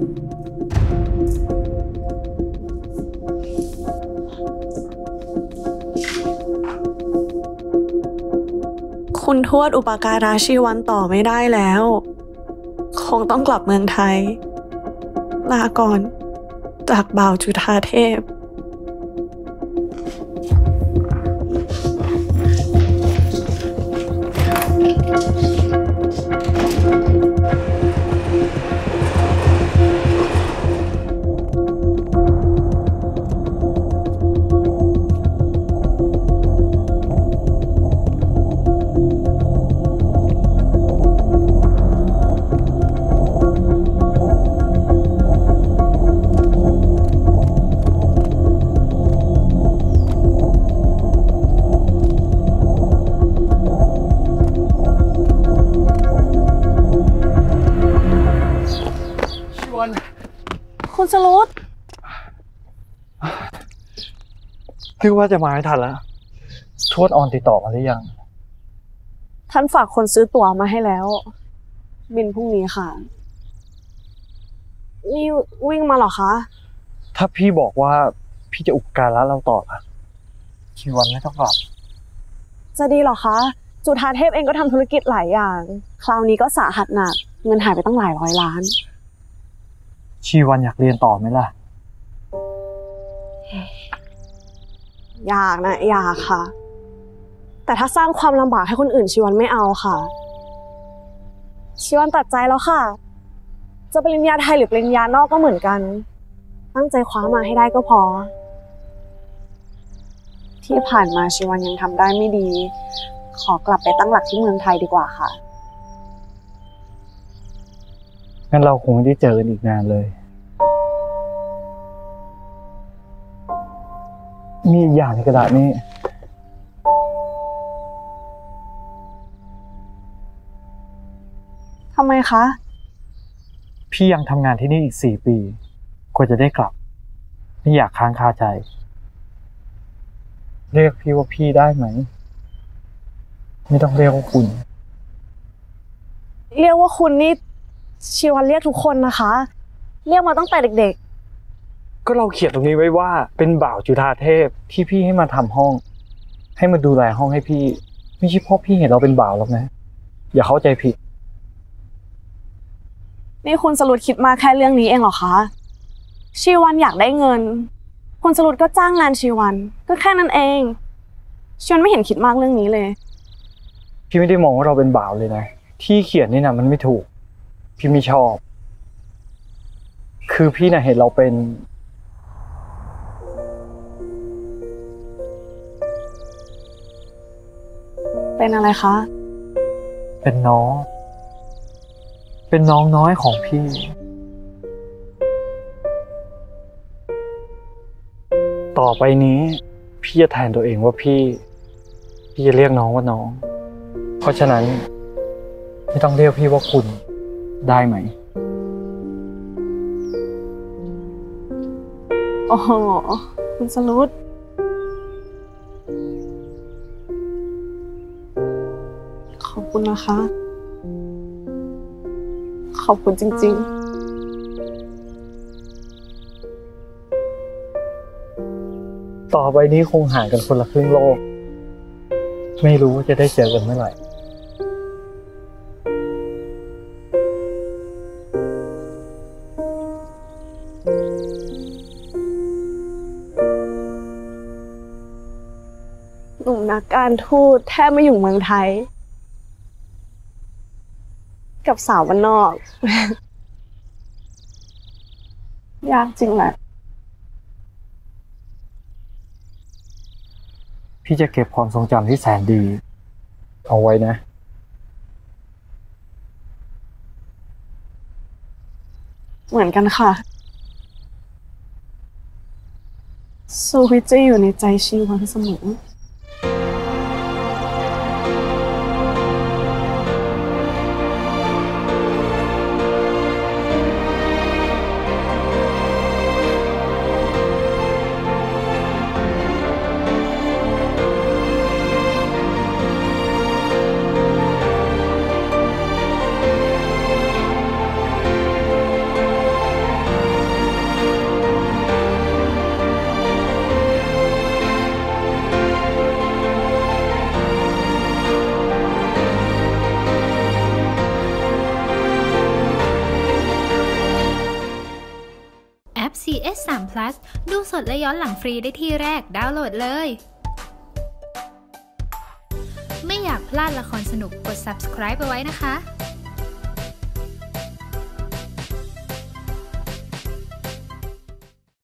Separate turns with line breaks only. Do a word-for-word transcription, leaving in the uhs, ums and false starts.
คุณทวดอุปการะชีวันต่อไม่ได้แล้ว คงต้องกลับเมืองไทย ลาก่อนจากบ่าวจุฑาเทพคุณสรุต
นึกว่าจะมาให้ทันแล้วทวดออนติดต่อมาหรือยัง
ท่านฝากคนซื้อตั๋วมาให้แล้วบินพรุ่งนี้ค่ะนี่วิ่งมาเหรอคะ
ถ้าพี่บอกว่าพี่จะอุปการะเราต่อละชีวันไม่ต้องกลับ
จะดีเหรอคะจุฑาเทพเองก็ทำธุรกิจหลายอย่างคราวนี้ก็สาหัสหนักเงินหายไปตั้งหลายร้อยล้าน
ชีวันอยากเรียนต่อไหมล่ะ
อยากนะอยากค่ะแต่ถ้าสร้างความลำบากให้คนอื่นชีวันไม่เอาค่ะชีวันตัดใจแล้วค่ะจะปริญญาไทยหรือปริญญานอกก็เหมือนกันตั้งใจคว้ามาให้ได้ก็พอที่ผ่านมาชีวันยังทำได้ไม่ดีขอกลับไปตั้งหลักที่เมืองไทยดีกว่าค่ะ
งั้นเราคงไม่ได้เจอกันอีกนานเลยมีอีกอย่างในกระดาษนี้
ทำไมคะ
พี่ยังทำงานที่นี่อีกสี่ปีกว่าจะได้กลับไม่อยากค้างคาใจเรียกพี่ว่าพี่ได้ไหมไม่ต้องเรียกว่าคุณ
เรียกว่าคุณนี่ชีวันเรียกทุกคนนะคะเรียกมาตั้งแต่เด็ก
ๆก็เราเขียนตรงนี้ไว้ว่าเป็นบ่าวจุฑาเทพที่พี่ให้มาทำห้องให้มาดูแลห้องให้พี่ไม่ใช่เพราะพี่เห็นเราเป็นบ่าวหรอกนะอย่าเข้าใจผิด
นี่คุณสรุตคิดมาแค่เรื่องนี้เองเหรอคะชีวันอยากได้เงินคุณสรุตก็จ้างงานชีวันก็แค่นั้นเองชีวันไม่เห็นคิดมากเรื่องนี้เลย
พี่ไม่ได้มองว่าเราเป็นบ่าวเลยนะที่เขียนนี่นะมันไม่ถูกพี่ไม่ชอบคือพี่น่ะเห็นเราเป็น
เป็นอะไรคะ
เป็นน้องเป็นน้องน้อยของพี่ต่อไปนี้พี่จะแทนตัวเองว่าพี่พี่จะเรียกน้องว่าน้องเพราะฉะนั้นไม่ต้องเรียกพี่ว่าคุณได้ไหม
โอ้โหคุณสรุตขอบคุณนะคะขอบคุณจริง
ๆต่อไปนี้คงห่างกันคนละครึ่งโลกไม่รู้ว่าจะได้เจอกันเมื่อไหร่
หนุ่มนักการทูตแทบไม่อยู่เมืองไทยกับสาวบ้านนอก ยากจริงแหละ
พี่จะเก็บความทรงจำที่แสนดีเอาไว้นะ
เหมือนกันค่ะซูวิทจะอยู่ในใจชีวันเสมอ
เอส ทรี พลัส ดูสดและย้อนหลังฟรีได้ที่แรกดาวน์โหลดเลย ไม่อยากพลาดละครสนุกกด ซับสไครบ์ เอาไว้นะคะ